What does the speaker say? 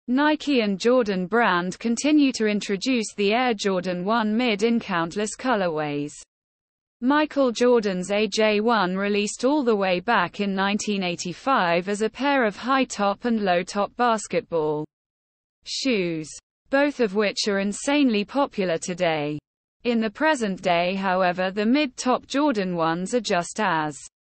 Nike and Jordan Brand continue to introduce the Air Jordan 1 Mid in countless colorways. Michael Jordan's AJ1 released all the way back in 1985 as a pair of high-top and low-top basketball shoes, both of which are insanely popular today. In the present day, however, the mid-top Jordan 1s are just as